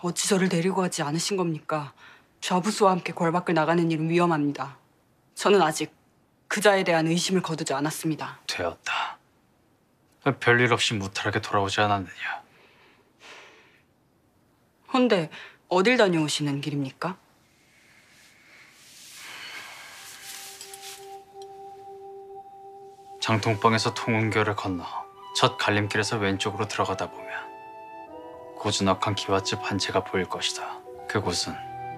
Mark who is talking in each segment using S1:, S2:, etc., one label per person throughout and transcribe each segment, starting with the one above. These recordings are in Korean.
S1: 어찌 저를 데리고 가지 않으신 겁니까? 좌부수와 함께 골 밖을 나가는 일은 위험합니다. 저는 아직 그자에 대한 의심을 거두지 않았습니다.
S2: 되었다. 별일 없이 무탈하게 돌아오지 않았느냐?
S1: 헌데 어딜 다녀오시는 길입니까?
S2: 장통방에서 통운교를 건너 첫 갈림길에서 왼쪽으로 들어가다 보면 고즈넉한 기와집 한 채가 보일 것이다. 그곳은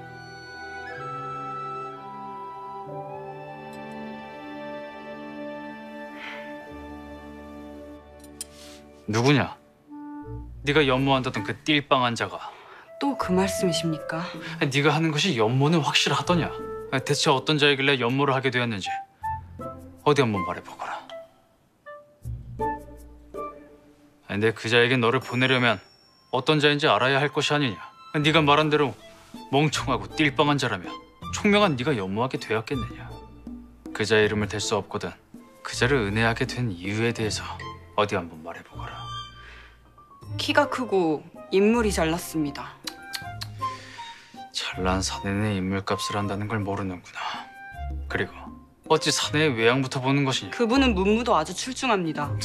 S2: 누구냐? 네가 연모한다던 그 띨빵한 자가.
S1: 또 그 말씀이십니까?
S2: 네가 하는 것이 연모는 확실하더냐? 대체 어떤 자이길래 연모를 하게 되었는지 어디 한번 말해보거라. 내 그자에게 너를 보내려면 어떤 자인지 알아야 할 것이 아니냐? 네가 말한 대로 멍청하고 띨빵한 자라면 총명한 네가 연모하게 되었겠느냐? 그자의 이름을 댈 수 없거든 그자를 은혜하게 된 이유에 대해서 어디 한번 말해보거라.
S1: 키가 크고 인물이 잘났습니다.
S2: 잘난 사내의 인물값을 한다는 걸 모르는구나. 그리고 어찌 사내의 외양부터 보는 것이냐?
S1: 그분은 문무도 아주 출중합니다.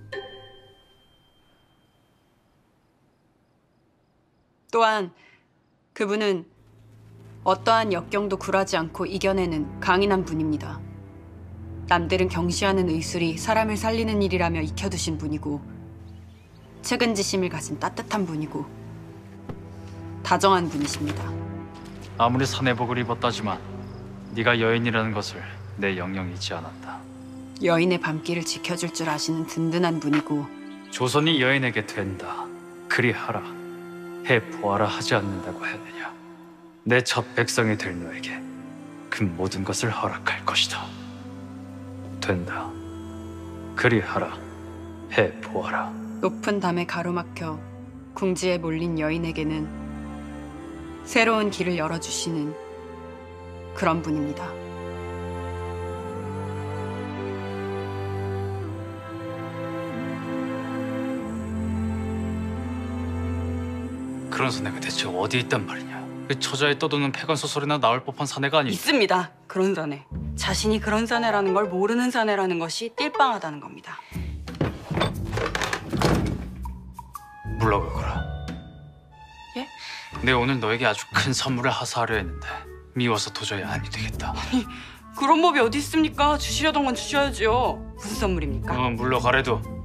S1: 또한 그분은 어떠한 역경도 굴하지 않고 이겨내는 강인한 분입니다. 남들은 경시하는 의술이 사람을 살리는 일이라며 익혀두신 분이고 측은지심을 가진 따뜻한 분이고 다정한 분이십니다.
S2: 아무리 사내복을 입었다지만 네가 여인이라는 것을 내 영영 잊지 않았다.
S1: 여인의 밤길을 지켜줄 줄 아시는 든든한 분이고
S2: 조선이 여인에게 된다. 그리하라. 해보아라 하지 않는다고 했느냐. 내 첫 백성이 될 너에게 그 모든 것을 허락할 것이다. 된다. 그리하라. 해보아라.
S1: 높은 담에 가로막혀 궁지에 몰린 여인에게는 새로운 길을 열어주시는 그런 분입니다.
S2: 그런 사내가 대체 어디에 있단 말이냐? 그 저자에 떠도는 패건 소설이나 나올 법한 사내가 아니.
S1: 있습니다. 그런 사내. 자신이 그런 사내라는 걸 모르는 사내라는 것이 띨빵하다는 겁니다.
S2: 물러가거라.
S1: 예?
S2: 내가 오늘 너에게 아주 큰 선물을 하사하려 했는데 미워서 도저히 아니 되겠다.
S1: 그런 법이 어디 있습니까? 주시려던 건 주셔야지요. 무슨 선물입니까?
S2: 물러가래도